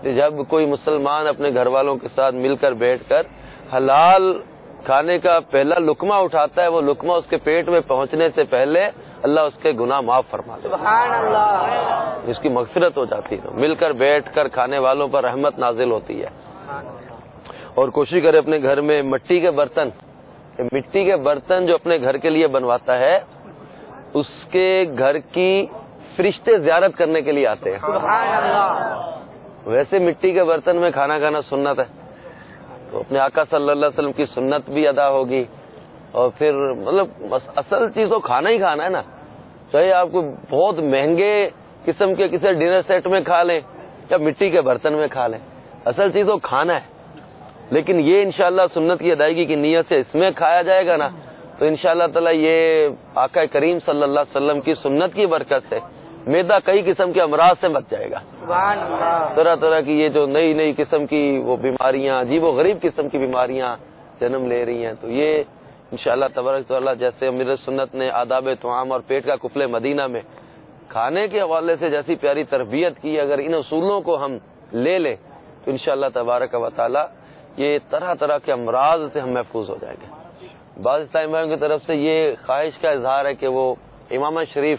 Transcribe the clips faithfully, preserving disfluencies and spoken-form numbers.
کہ جب کوئی مسلمان اپنے گھر والوں کے ساتھ مل کر بیٹھ کر حلال کھانے کا پہلا لقمہ اٹھاتا ہے، وہ لقمہ اس کے پیٹ میں پہنچنے سے پہلے اللہ اس کے گناہ معاف فرما دیتا ہے، سبحان اللہ، اس کی مغفرت ہو جاتی ہے۔ مل کر بیٹھ کر کھانے والوں پر رحمت نازل ہوتی ہے۔ اور کوشش کرے اپنے گھر میں مٹی کے برتن، مٹی کے برتن جو اپنے گھر کے لیے بنواتا ہے اس کے گھر کی فرشتے زیارت کرنے کے لیے آتے ہیں۔ سبحان اللہ، ویسے مٹی کے برتن میں کھانا کھانا سنت ہے، تو اپنے آقا صلی اللہ علیہ وسلم کی سنت بھی ادا ہوگی، اور پھر مطلب اصل چیز تو کھانا ہی کھانا ہے نا، چاہے آپ کو بہت مہنگے قسم کے کسی ڈنر سیٹ میں کھا لیں یا مٹی کے برتن میں کھا لیں، اصل چیز تو کھانا ہے۔ لیکن یہ انشاءاللہ سنت کی ادائیگی کی نیت سے اس میں کھایا جائے گا نا، تو انشاءاللہ تعالی یہ آقا کریم صلی اللہ علیہ وسلم کی سنت کی برکت سے میدا کئی قسم کے امراض سے بچ جائے گا۔ سبحان اللہ، طرح طرح کی یہ جو نئی نئی قسم کی وہ بیماریاں، عجیب و غریب قسم کی بیماریاں جنم لے رہی ہیں، تو یہ انشاءاللہ تبارک تعالیٰ جیسے امیر سنت نے آداب طعام اور پیٹ کا قفل مدینہ میں کھانے کے حوالے سے جیسی پیاری تربیت کی، اگر ان اصولوں کو ہم لے لیں تو انشاءاللہ تبارک و تعالیٰ یہ طرح طرح کے امراض سے ہم محفوظ ہو جائیں گے۔ بعض اسلامیوں کی طرف سے یہ خواہش کا اظہار ہے کہ وہ امام شریف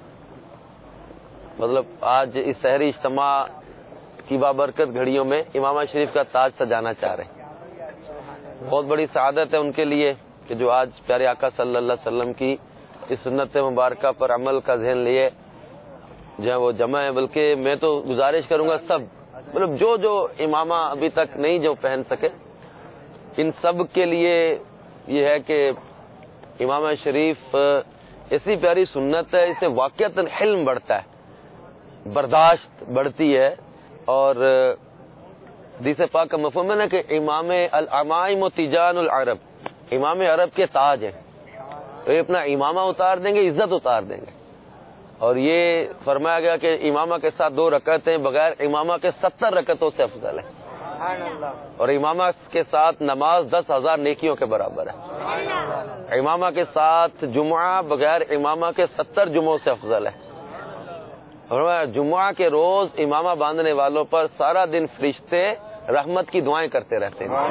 مطلب آج اس سحری اجتماع کی بابرکت گھڑیوں میں امام شریف کا تاج سجانا چاہ رہے ہیں۔ بہت بڑی سعادت ہے ان کے لیے کہ جو آج پیارے آقا صلی اللہ علیہ وسلم کی اس سنت مبارکہ پر عمل کا ذہن لیے جو ہے وہ جمع ہے۔ بلکہ میں تو گزارش کروں گا سب مطلب جو جو امامہ ابھی تک نہیں جو پہن سکے ان سب کے لیے یہ ہے کہ امام شریف ایسی پیاری سنت ہے، اس سے واقعتاً حلم بڑھتا ہے، برداشت بڑھتی ہے، اور حدیث پاک کا مفہوم ہے نا کہ امام الامائم و تیجان العرب، امام عرب کے تاج ہیں، تو یہ اپنا امامہ اتار دیں گے، عزت اتار دیں گے۔ اور یہ فرمایا گیا کہ امامہ کے ساتھ دو رکعتیں بغیر امامہ کے ستر رکعتوں سے افضل ہے، سبحان اللہ، اور امامہ کے ساتھ نماز دس ہزار نیکیوں کے برابر ہے۔ امامہ کے ساتھ جمعہ بغیر امامہ کے ستر جمعوں سے افضل ہے۔ اور جمعہ کے روز امامہ باندھنے والوں پر سارا دن فرشتے رحمت کی دعائیں کرتے رہتے ہیں۔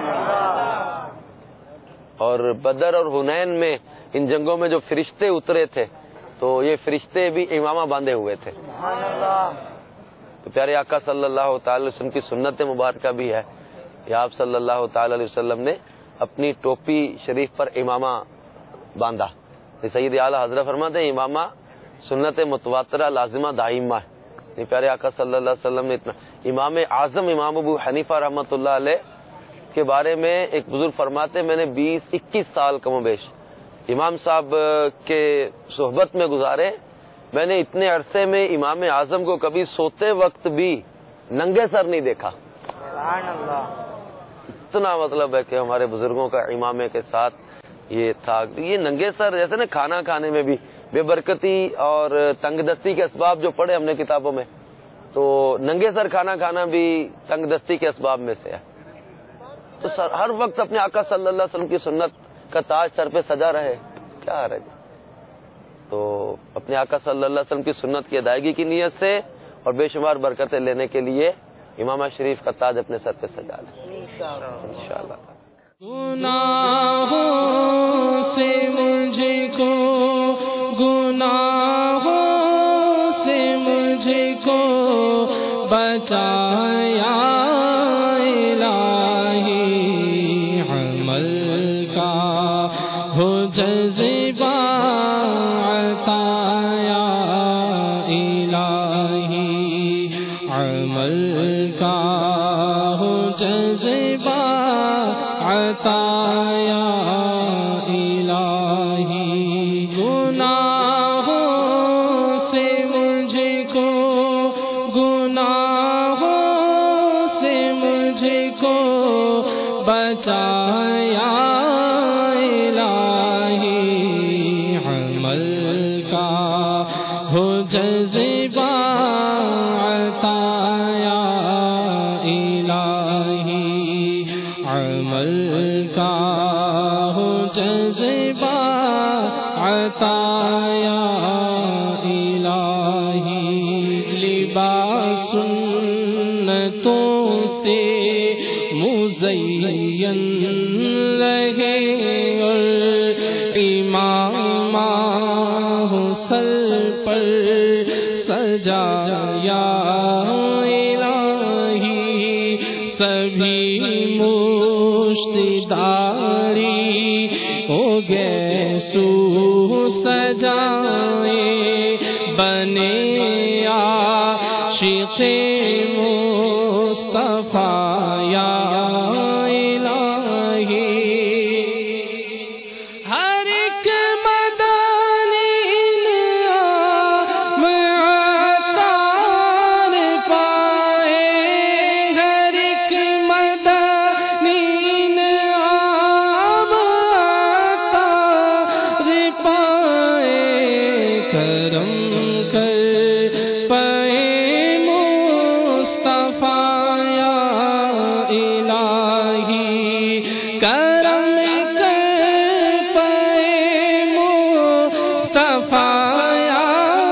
اور بدر اور حنین میں ان جنگوں میں جو فرشتے اترے تھے تو یہ فرشتے بھی امامہ باندھے ہوئے تھے۔ تو پیارے آقا صلی اللہ تعالی وسلم کی سنت مبارکہ بھی ہے کہ آپ صلی اللہ تعالی علیہ وسلم نے اپنی ٹوپی شریف پر امامہ باندھا۔ سید اعلیٰ حضرت فرماتے ہیں امامہ سنت متواترہ لازمہ دائمہ ہے۔ پیارے آقا صلی اللہ علیہ وسلم نے اتنا امام اعظم امام ابو حنیفہ رحمۃ اللہ علیہ کے بارے میں ایک بزرگ فرماتے میں نے بیس اکیس سال کم و بیش امام صاحب کے صحبت میں گزارے، میں نے اتنے عرصے میں امام اعظم کو کبھی سوتے وقت بھی ننگے سر نہیں دیکھا۔ سبحان اللہ، اتنا مطلب ہے کہ ہمارے بزرگوں کا امامے کے ساتھ یہ تھا۔ یہ ننگے سر جیسے نا کھانا کھانے میں بھی بے برکتی اور تنگ دستی کے اسباب جو پڑھے ہم نے کتابوں میں، تو ننگے سر کھانا کھانا بھی تنگ دستی کے اسباب میں سے ہے۔ تو سر ہر وقت اپنے آقا صلی اللہ علیہ وسلم کی سنت کا تاج سر پہ سجا رہے، کیا حرج ہے؟ تو اپنے آقا صلی اللہ علیہ وسلم کی سنت کی ادائیگی کی نیت سے اور بے شمار برکتیں لینے کے لیے امامہ شریف کا تاج اپنے سر پہ سجا لیں انشاءاللہ۔ گناہوں سے مجھے کو گناہوں سے مجھے کو بچایا الہی، عمل کا ہو جذبہ عطایا الہی، عمل کا ہو جذبہ عطایا الہی، گناہوں سے مجھے کو گناہوں سے مجھے کو بچایا الہی، عمل کا ہو جذبہ عطایا الہی، عمل کا ہو جذبہ عطایا الہی، لباس سنتوں سے مزین رہے اور امام ہو سر پر سجایا الہی سبھی مشتداری ہو گئے سو سجائے بنے عاشق مصطفیٰ یا الہی ہر ایک مدانی نعم عطار پائے ہر ایک مدانی نعم عطار پائے کرم کر پائے مصطفیٰ یا الہی کرم کر پائے مصطفیٰ یا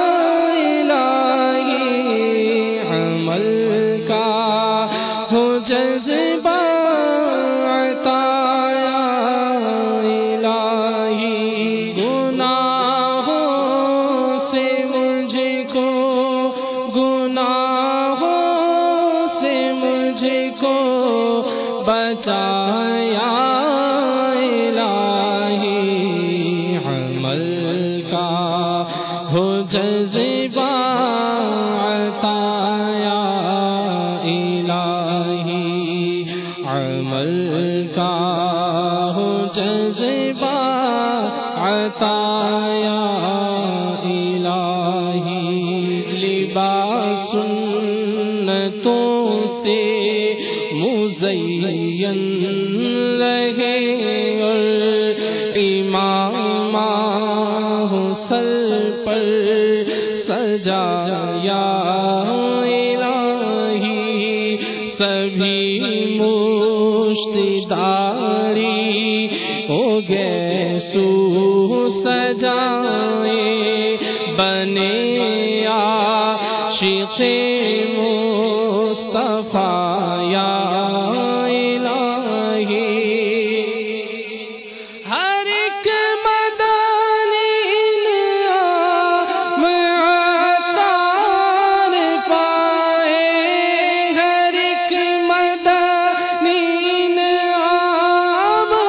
الہی عمل کا ہو جذبہ عطا یا الہی گناہوں سے مجھ کو گناہوں سے مجھ کو بچایا الہی عمل کا ہو جذبہ عطا یا الہی عمل کا ہو جذبہ عطا یا الہی لباس سنتوں سے مزین رہے اور امام ہو سر پر سجایا الہی سبھی مشتداری ہو گئے سو سجائے بنے عاشق مصطفیٰ یا الہی ہر ایک مدانی نعم عطار پائے ہر ایک مدانی نعم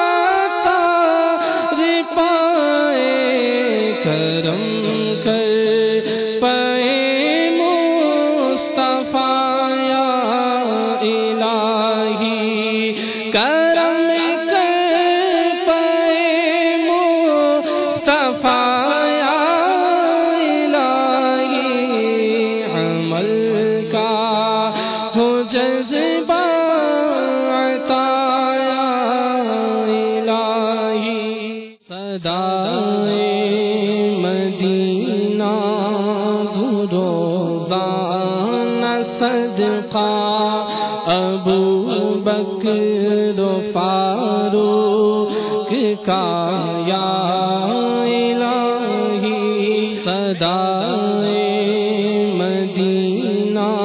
عطار پائے کرم کر پائے مصطفیٰ یا الہی کرم کر پائے مصطفیٰ یا الہی عمل کا ہو جذبہ عطا یا الہی صدائے مدینہ روزانہ صدقہ ابو بکر و فاروق کا یا الہی صدائے مدینہ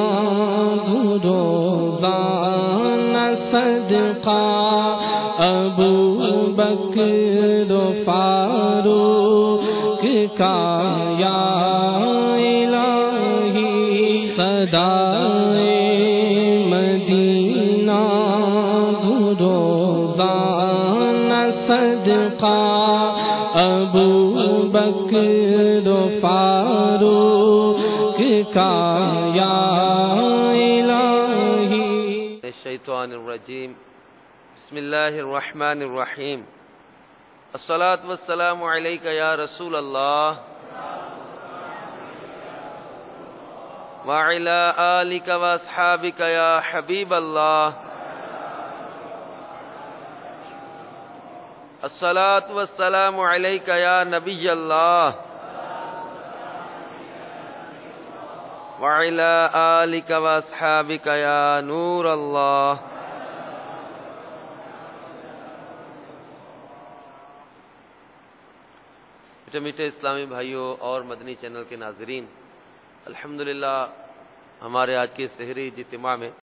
روزانہ صدقہ ابو بکر و فاروق کا یا الہی صدائے مدینہ روزانہ صدقہ ابو بکر و فاروق کا یا الہی الشیطان الرجیم بسم اللہ الرحمن الرحیم الصلاة والسلام علیک یا رسول اللہ وعلی آلک واصحابک یا حبیب اللہ الصلاة والسلام علیک یا نبی اللہ وعلی آلک واصحابک یا نور اللہ میٹھے میٹھے اسلامی بھائیوں اور مدنی چینل کے ناظرین، الحمدللہ ہمارے آج کے سحری اجتماع میں